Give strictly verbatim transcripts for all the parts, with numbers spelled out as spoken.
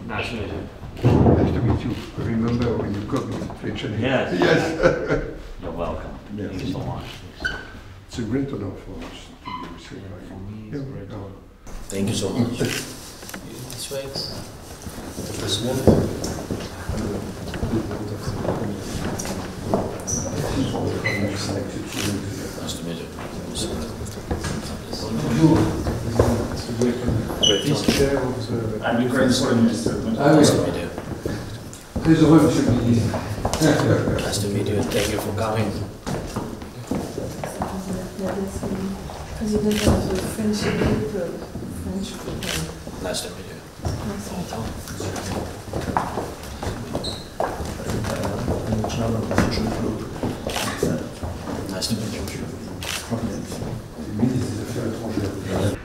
Nice to meet you. Nice to meet you. Remember when you come to French? Yes. Yes. You're welcome. Yes. Thank you so much. It's a great honor for us to be with you. For me, it's Yeah, a great yeah. honor. Thank you so much. This way. The first one. Nice to meet you. Vice chair of the... I'm Ukraine's foreign minister. Ah oui. Nice to meet you. Très heureux, monsieur le ministre. Nice to meet you. Thank you for coming. President of the French people, French people. Nice to meet you. Nice to meet you. Ministre des Affaires étrangères.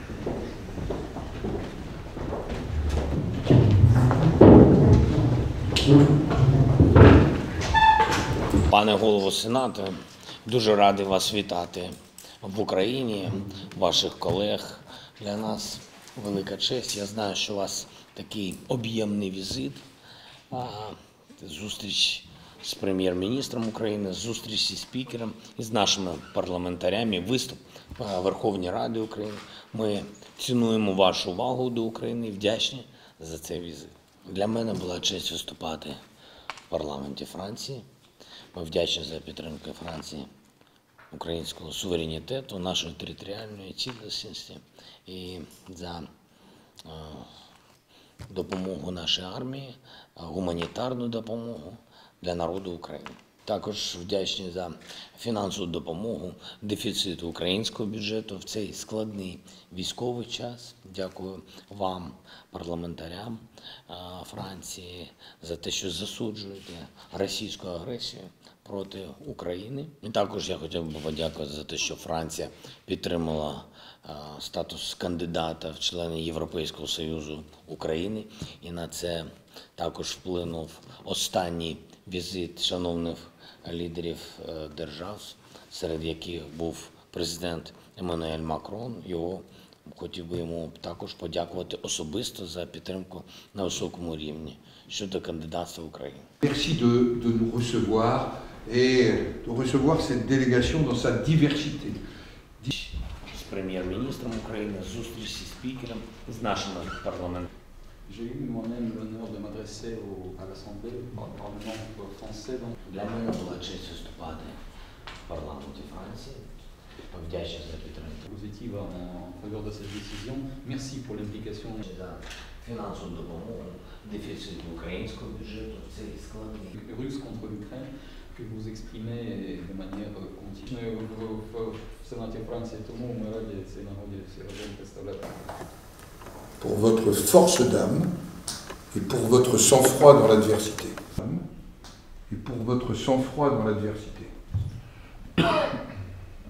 Пане голово Сенату, дуже радий вас вітати в Україні, ваших колег. Для нас велика честь. Я знаю, що у вас такий об'ємний візит, а, зустріч з прем'єр-міністром України, зустріч зі спікером і з нашими парламентарями, виступ в Верховній Раді України. Ми цінуємо вашу увагу до України і вдячні за цей візит. Для мене була честь виступати в парламенті Франції. Ми вдячні за підтримку Франції українського суверенітету, нашої територіальної цілісності і за е, допомогу нашій армії, гуманітарну допомогу для народу України. Також вдячні за фінансову допомогу дефіциту українського бюджету в цей складний військовий час. Дякую вам, парламентарям Франції, за те, що засуджуєте російську агресію проти України. І також я хотів би подякувати за те, що Франція підтримала статус кандидата в члени Європейського Союзу України. І на це також вплинув останній візит шановних лідерів держав, серед яких був президент Еммануель Макрон. Його хотів би йому також подякувати особисто за підтримку на високому рівні щодо кандидатства України. Merci de, de nous recevoir et de recevoir cette délégation dans sa diversité. З прем'єр-міністром України, зустріч зі спікером, з нашими парламентарями. J'ai eu moi-même l'honneur de m'adresser au- à l'Assemblée, au Parlement français. Donc, Для мене була честь виступати в парламенті Франції. Вдячний за підтримку. positive en, en faveur de cette décision. Merci pour l'implication За фінансову допомогу дефіциту українського бюджету в цей складний. russe contre l'Ukraine que vous exprimez de manière continue. В, в, в Сенаті Франції, тому ми раді цій нагоді всі разом представляти. Pour votre force d'âme et pour votre sang-froid dans l'adversité. Et pour votre sang-froid dans l'adversité.